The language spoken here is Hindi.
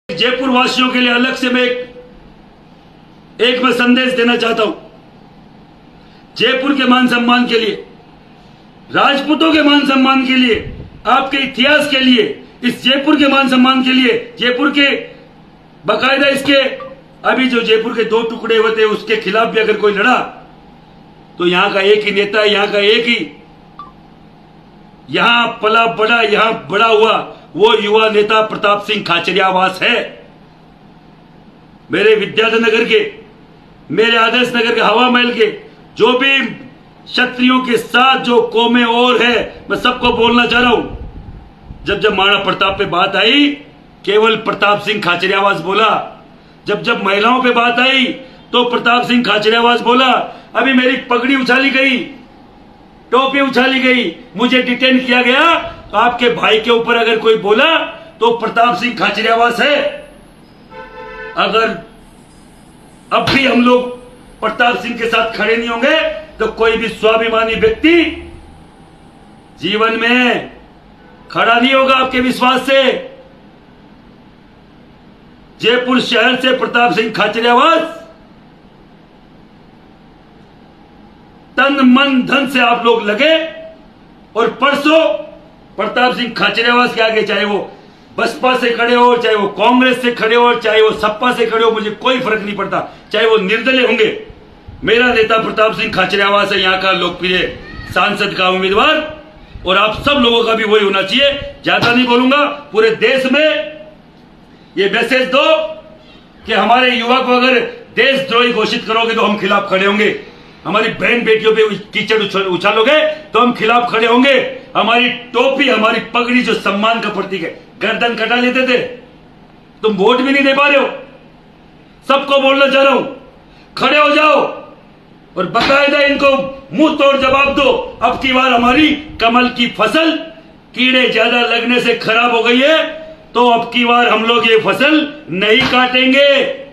जयपुर वासियों के लिए अलग से मैं एक मैं संदेश देना चाहता हूं। जयपुर के मान सम्मान के लिए, राजपूतों के मान सम्मान के लिए, आपके इतिहास के लिए, इस जयपुर के मान सम्मान के लिए, जयपुर के बाकायदा इसके अभी जो जयपुर के दो टुकड़े हुए थे उसके खिलाफ भी अगर कोई लड़ा तो यहां का एक ही नेता, यहां का एक ही, यहां पला बड़ा, यहां बड़ा हुआ वो युवा नेता प्रताप सिंह खाचरियावास है। मेरे विद्याधर नगर के, मेरे आदर्श नगर के, हवा महल के जो भी क्षत्रियों के साथ जो कौमें और है, मैं सबको बोलना चाह रहा हूं। जब महाराणा प्रताप पे बात आई केवल प्रताप सिंह खाचरियावास बोला, जब महिलाओं पे बात आई तो प्रताप सिंह खाचरियावास बोला। अभी मेरी पगड़ी उछाली गई, टोपी उछाली गई, मुझे डिटेन किया गया, तो आपके भाई के ऊपर अगर कोई बोला तो प्रताप सिंह खाचरियावास है। अगर अब भी हम लोग प्रताप सिंह के साथ खड़े नहीं होंगे तो कोई भी स्वाभिमानी व्यक्ति जीवन में खड़ा नहीं होगा आपके विश्वास से। जयपुर शहर से प्रताप सिंह खाचरियावास तन मन धन से आप लोग लगे और परसों प्रताप सिंह खाचरियावास के आगे, चाहे वो बसपा से खड़े हो, चाहे वो कांग्रेस से खड़े हो, चाहे वो सपा से खड़े हो, मुझे कोई फर्क नहीं पड़ता, चाहे वो निर्दलीय होंगे, मेरा नेता प्रताप सिंह खाचरियावास है, यहाँ का लोकप्रिय सांसद का उम्मीदवार, और आप सब लोगों का भी वही होना चाहिए। ज्यादा नहीं बोलूंगा, पूरे देश में ये मैसेज दो कि हमारे युवा को अगर देशद्रोही घोषित करोगे तो हम खिलाफ खड़े होंगे, हमारी बहन बेटियों पे कीचड़ उछालोगे तो हम खिलाफ खड़े होंगे, हमारी टोपी, हमारी पगड़ी जो सम्मान का प्रतीक है, गर्दन कटा लेते थे, तुम वोट भी नहीं दे पा रहे हो। सबको बोलना चाह रहा हूं, खड़े हो जाओ और बाकायदा इनको मुंह तोड़ जवाब दो। अब की बार हमारी कमल की फसल कीड़े ज्यादा लगने से खराब हो गई है, तो अब की बार हम लोग ये फसल नहीं काटेंगे।